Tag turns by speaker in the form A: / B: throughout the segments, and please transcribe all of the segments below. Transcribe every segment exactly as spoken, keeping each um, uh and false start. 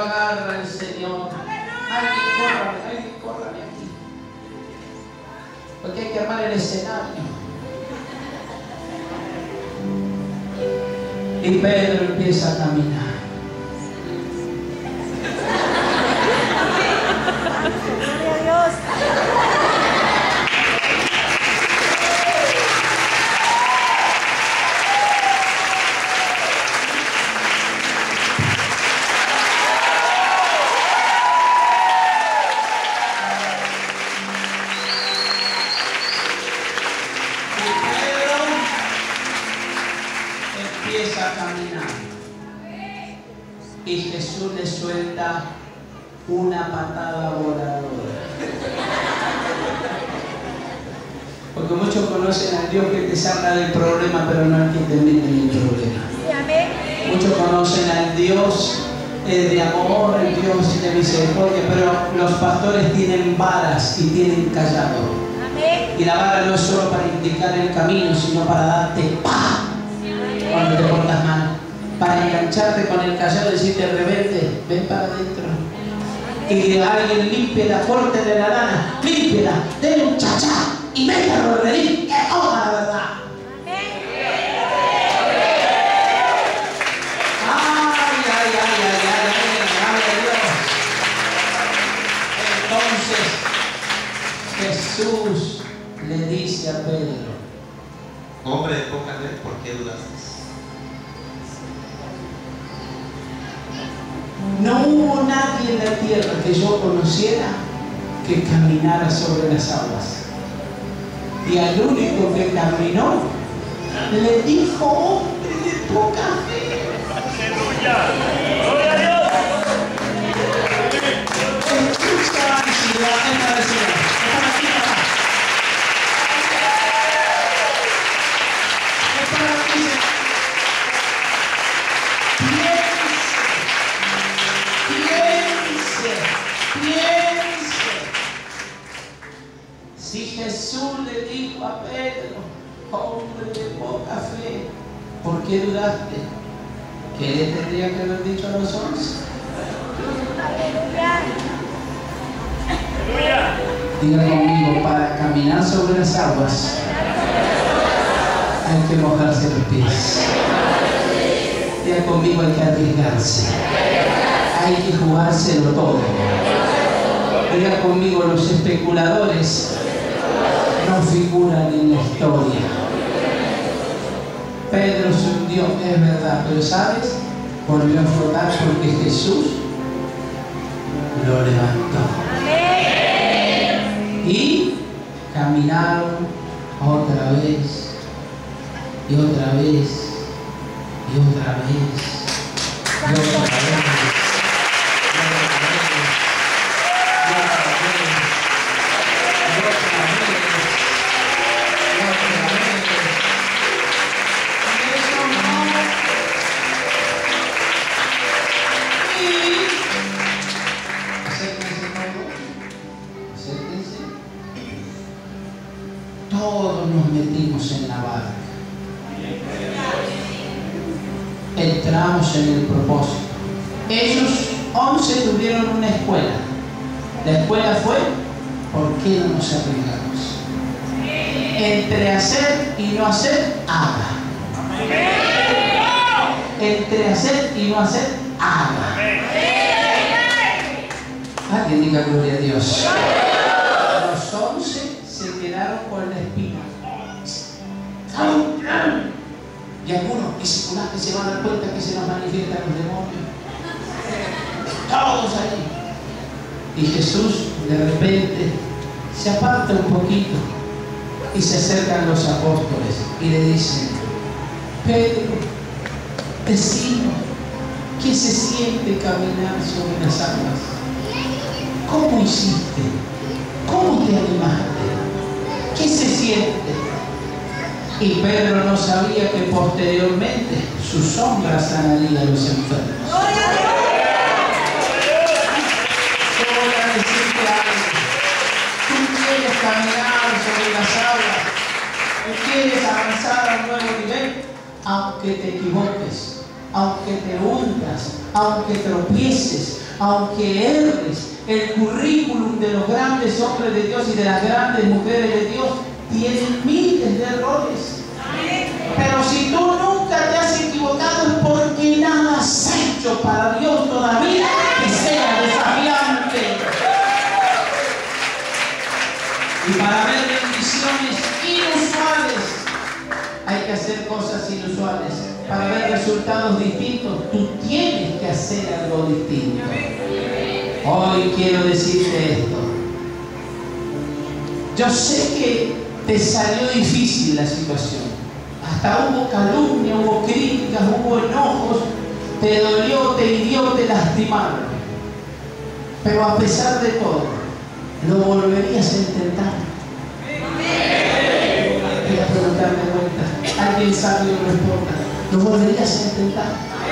A: agarra el Señor. Alguien corra, alguien corra de aquí. Porque hay que armar el escenario. Y Pedro empieza a caminar.
B: Gloria a Dios.
A: Y Jesús le suelta una patada voladora. Porque muchos conocen al Dios que te saca del problema, pero no al que te mete en el problema. Muchos conocen al Dios eh, de amor, el Dios de misericordia, pero los pastores tienen varas y tienen callado. Y la vara no es solo para indicar el camino, sino para darte ¡pah! Cuando te portas mal. Para engancharte con el callado y decirte rebelde, ven para adentro. Y que alguien limpie la corte de la lana, límpiela, denle un chachá y métalo al redil, que toma la verdad. Ay, ay, ay, ay, ay, ay, ay, Dios. Entonces Jesús le dice a Pedro:
C: hombre de poca fe, ¿por qué dudaste?
A: No hubo nadie en la tierra que yo conociera que caminara sobre las aguas. Y al único que caminó, le dijo: hombre de poca fe.
D: ¡Aleluya! ¡Gloria a Dios!
A: Escucha, ansiedad, es para decir, es para ti, papá. Es para ti. Si Jesús le dijo a Pedro: hombre de poca fe, ¿por qué dudaste? ¿Qué le tendría que haber dicho a los once? Diga conmigo: para caminar sobre las aguas hay que mojarse los pies. Diga conmigo: hay que arriesgarse. Hay que jugárselo todo. Diga conmigo: los especuladores no figuran en la historia. Pedro se hundió, es verdad, pero ¿sabes? Volvió a flotar porque Jesús lo levantó. Y caminaron otra vez, y otra vez, y otra vez, y otra vez. Todos nos metimos en la barca. Entramos en el propósito. Ellos once tuvieron una escuela. La escuela fue: ¿por qué no nos arriesgamos? Entre hacer y no hacer, haga. Entre hacer y no hacer, haga. Alguien diga gloria a Dios. Los once se quedaron con la espina. Y algunos discípulos que se van a dar cuenta que se nos manifiestan los demonios. Todos allí. Y Jesús de repente se aparta un poquito y se acercan los apóstoles y le dicen: Pedro, vecino, ¿qué se siente caminar sobre las aguas? ¿Cómo hiciste? ¿Cómo te animaste? ¿Qué se siente? Y Pedro no sabía que posteriormente su sombra sanaría a los enfermos. Yo voy a decirte algo. Tú quieres caminar sobre las aguas, tú quieres avanzar a un nuevo nivel, aunque te equivoques, aunque te hundas, aunque tropieces, aunque erres, el currículum de los grandes hombres de Dios y de las grandes mujeres de Dios tienen miles de errores. Pero si tú nunca te has equivocado es porque nada has hecho para Dios todavía que sea desafiante. Y para ver bendiciones inusuales hay que hacer cosas inusuales. Para ver resultados distintos, tú tienes que hacer algo distinto. Hoy quiero decirte esto. Yo sé que te salió difícil la situación. Hasta hubo calumnia, hubo críticas, hubo enojos. Te dolió, te hirió, te lastimaron. Pero a pesar de todo, lo volverías a intentar. Voy a preguntar de vuelta. Alguien sabio responda. ¿Lo volverías a intentar?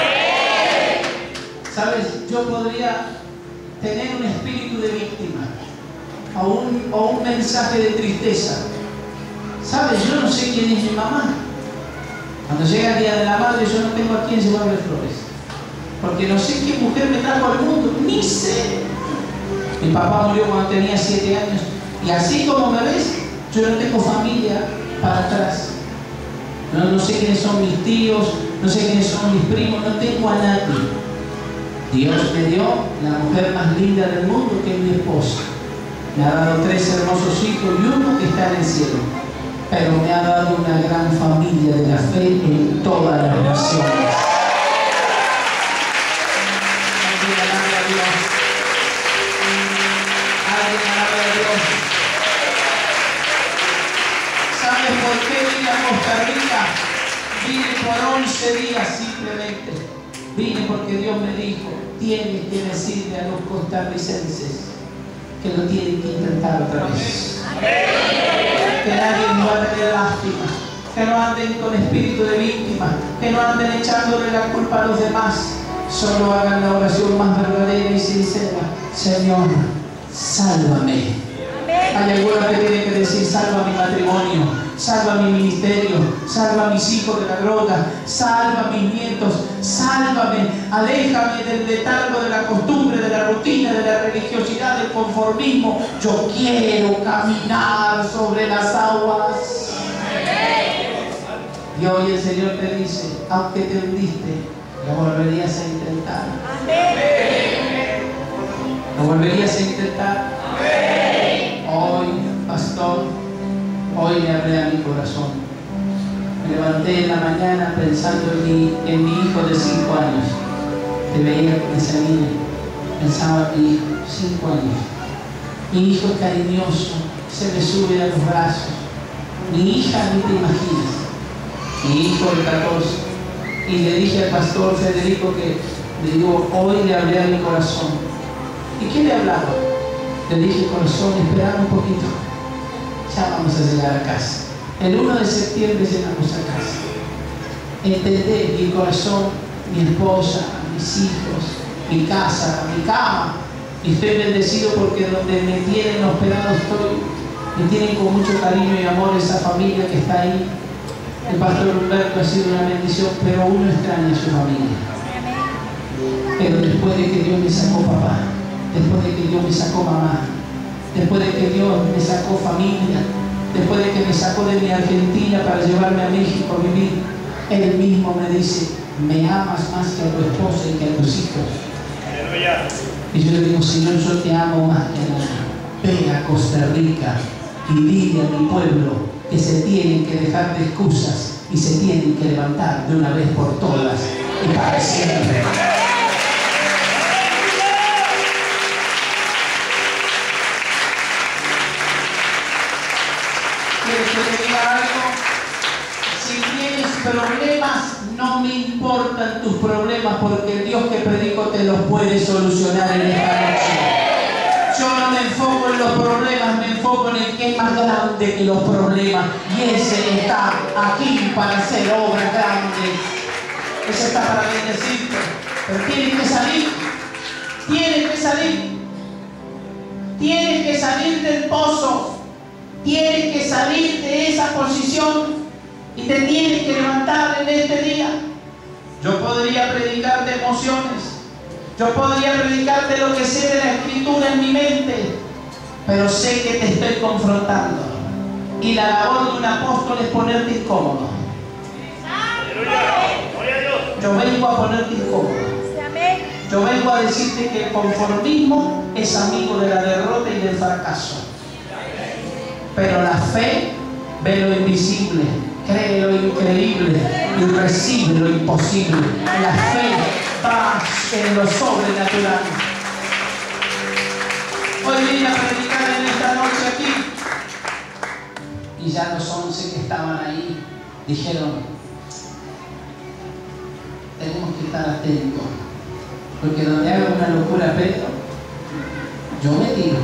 A: ¿Sabes? Yo podría tener un espíritu de víctima o un, o un mensaje de tristeza. ¿Sabes? Yo no sé quién es mi mamá. Cuando llega el día de la madre, yo no tengo a quién llevarle flores. Porque no sé qué mujer me trajo al mundo. Ni sé. Mi papá murió cuando tenía siete años. Y así como me ves, yo no tengo familia para atrás. No, no sé quiénes son mis tíos, no sé quiénes son mis primos, no tengo a nadie. Dios me dio la mujer más linda del mundo, que es mi esposa. Me ha dado tres hermosos hijos y uno que está en el cielo. Pero me ha dado una gran familia de la fe en todas las naciones. Alguien alabe a Dios. Alguien alabe a Dios. ¿Sabes por qué vine a Costa Rica? Vine por once días simplemente. Vine porque Dios me dijo, tienes que decirle a los costarricenses que lo tienen que intentar otra vez. Que nadie nos va a tener lástima, que no anden con espíritu de víctima, que no anden echándole la culpa a los demás. Solo hagan la oración más verdadera y sincera. Señor, sálvame. Hay algunos que tienen que decir, salva mi matrimonio, salva mi ministerio, salva a mis hijos de la droga, salva a mis nietos, sálvame, aléjame del letargo de la costumbre, de la rutina, de la religiosidad, del conformismo. Yo quiero caminar sobre las aguas. Y hoy el Señor te dice, aunque te hundiste, lo volverías a intentar. ¿Lo volverías a intentar? Hoy, pastor, hoy le hablé a mi corazón. Me levanté en la mañana pensando en mi, en mi hijo de cinco años. Te veía con esa niña. Pensaba en mi hijo, cinco años. Mi hijo cariñoso, se me sube a los brazos. Mi hija, ni te imaginas. Mi hijo de catorce. Y le dije al pastor Federico que, le digo, hoy le hablé a mi corazón. ¿Y qué le hablaba? Le dije, corazón, espera un poquito. Ya vamos a llegar a casa. El uno de septiembre llegamos a casa. Entendé, mi corazón, mi esposa, mis hijos, mi casa, mi cama. Y estoy bendecido porque donde me tienen hospedado estoy. Me tienen con mucho cariño y amor esa familia que está ahí. El pastor Humberto ha sido una bendición, pero uno extraña a su familia. Pero después de que Dios me sacó papá, después de que Dios me sacó mamá, después de que Dios me sacó familia, después de que me sacó de mi Argentina para llevarme a México a vivir, Él mismo me dice, me amas más que a tu esposa y que a tus hijos. Y yo le digo, Señor, yo te amo más que a nada. Ve a Costa Rica y dile a mi pueblo que se tienen que dejar de excusas y se tienen que levantar de una vez por todas y para siempre. ¿Quieres que te diga algo? Si tienes problemas, no me importan tus problemas, porque el Dios que predico te los puede solucionar en esta noche. Yo no me enfoco en los problemas, me enfoco en el que es más grande que los problemas. Y ese está aquí para hacer obras grandes. Ese está para bendecirte. Pero tienes que salir. Tienes que salir. Tienes que salir del pozo. Tienes que salir de esa posición. Y te tienes que levantar en este día. Yo podría predicar de emociones. Yo podría predicarte lo que sé de la Escritura en mi mente, pero sé que te estoy confrontando. Y la labor de un apóstol es ponerte incómodo. Yo vengo a ponerte incómodo. Yo vengo a decirte que el conformismo es amigo de la derrota y del fracaso. Pero la fe ve lo invisible, cree lo increíble y recibe lo imposible. La fe va en lo sobrenatural. Hoy vine a predicar en esta noche aquí. Y ya los once que estaban ahí dijeron: tenemos que estar atentos, porque donde haga una locura Pedro, yo me tiro.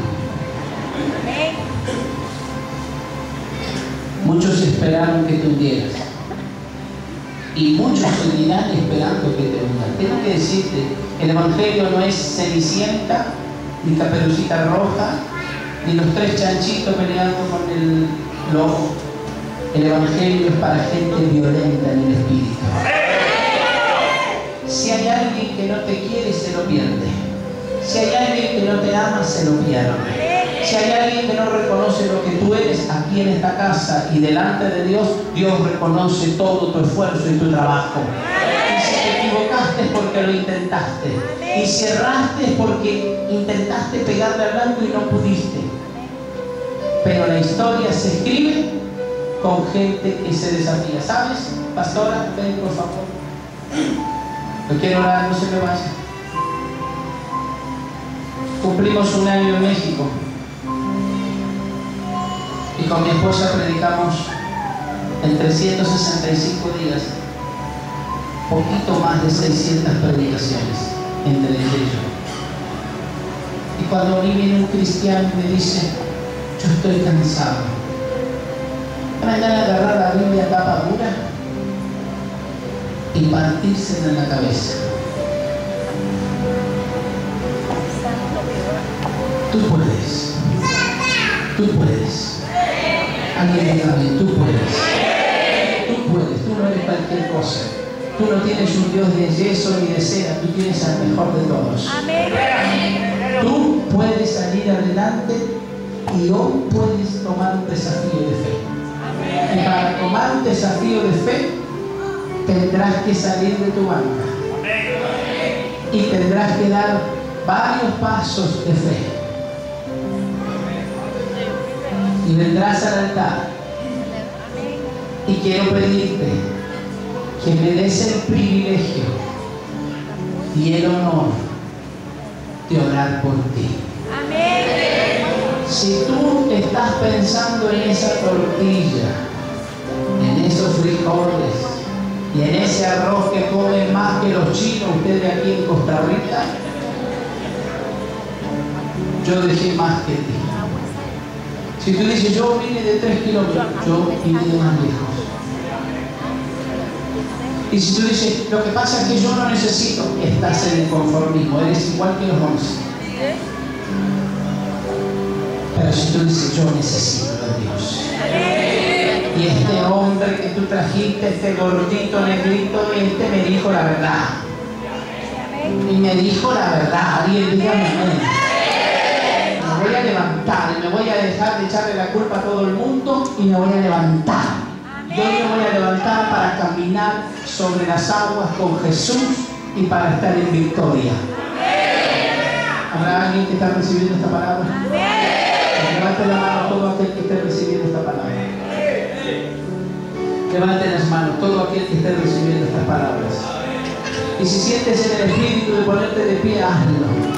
A: Muchos esperaron que te hundieras, y muchos seguirán esperando que te hundas. Tengo que decirte, el Evangelio no es Cenicienta, ni Caperucita Roja, ni los tres chanchitos peleando con el lobo. El Evangelio es para gente violenta en el espíritu. Si hay alguien que no te quiere, se lo pierde. Si hay alguien que no te ama, se lo pierde. Si hay alguien que no reconoce lo que tú eres aquí en esta casa y delante de Dios, Dios reconoce todo tu esfuerzo y tu trabajo. Y si te equivocaste es porque lo intentaste. Y si erraste es porque intentaste pegarle al blanco y no pudiste. Pero la historia se escribe con gente que se desafía. ¿Sabes? Pastora, ven por favor. Yo quiero orar, no se me vaya. Cumplimos un año en México. Y con mi esposa predicamos en trescientos sesenta y cinco días, poquito más de seiscientas predicaciones entre ella y yo. Y cuando a mí viene un cristiano y me dice: yo estoy cansado, van a agarrar la Biblia tapa dura y partírsela en la cabeza. Tú puedes, tú puedes. Alguien dígame: tú puedes, tú puedes, tú no eres cualquier cosa. Tú no tienes un Dios de yeso ni de cera, tú tienes al mejor de todos. Tú puedes salir adelante y hoy puedes tomar un desafío de fe. Y para tomar un desafío de fe tendrás que salir de tu banca y tendrás que dar varios pasos de fe. Y vendrás al altar. Y quiero pedirte que me des el privilegio y el honor de orar por ti. Si tú estás pensando en esa tortilla, en esos frijoles y en ese arroz que comen más que los chinos, ustedes aquí en Costa Rica, yo dejé más que ti. Si tú dices: yo vine de tres kilómetros, yo vine de más lejos. Y si tú dices: lo que pasa es que yo no necesito, estás en el conformismo, eres igual que los once. Pero si tú dices: yo necesito de Dios, y este hombre que tú trajiste, este gordito, negrito, este me dijo la verdad, y me dijo la verdad, y él dígame amén. Me voy a levantar y me voy a dejar de echarle la culpa a todo el mundo y me voy a levantar. Yo me voy a levantar para caminar sobre las aguas con Jesús y para estar en victoria. ¿Habrá alguien que está recibiendo esta palabra? Levante la mano todo aquel que esté recibiendo esta palabra. Levante las manos todo aquel que esté recibiendo estas palabras. Y si sientes en el espíritu de ponerte de pie, hazlo.